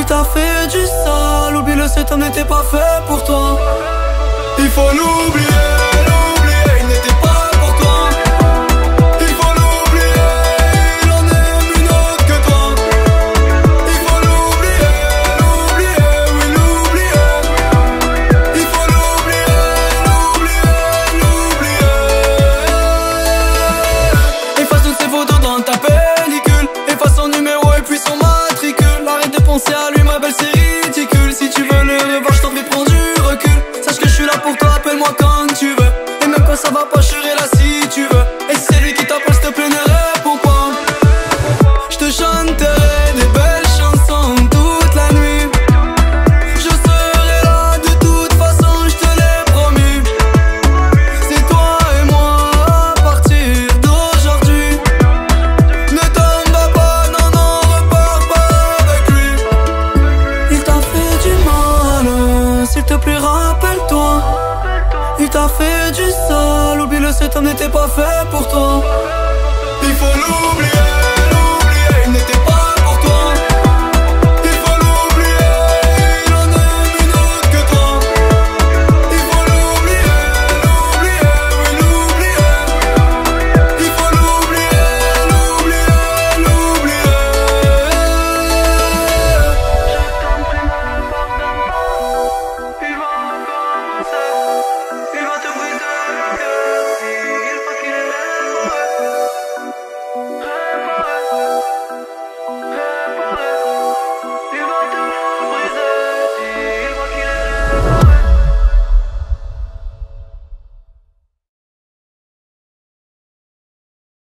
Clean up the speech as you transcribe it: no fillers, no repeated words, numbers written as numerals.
t'a fait du sale, oublie-le, cet homme n'était pas fait pour toi. Il faut l'oublier, l'oublier, il n'était pas pour toi. Il faut l'oublier, il en aime une autre que toi. Il faut l'oublier, l'oublier, oui l'oublier. Il faut l'oublier, l'oublier, l'oublier. Efface toutes ses photos dans ta pellicule, efface son numéro et puis son matricule. Arrête de penser à lui, ma belle, c'est ridicule. Si tu veux le revoir, je t'en prie, prends du recul. Sache que je suis là pour toi, appelle-moi quand tu veux. Et même quand ça va pas, je serai là si tu veux. Et si c'est lui qui t'appelle, s'il te plaît, ne réponds pas. Je te chanterai des belles chansons toute la nuit. Je serai là de toute façon, je te l'ai promis. C'est toi et moi à partir d'aujourd'hui. Ne t'en va pas, non, non, repars pas avec lui. Il t'a fait du mal, s'il te plaît, rappelle-toi. Il t'a fait du sale, oublie-le, cet homme n'était pas fait pour toi. Il faut l'oublier.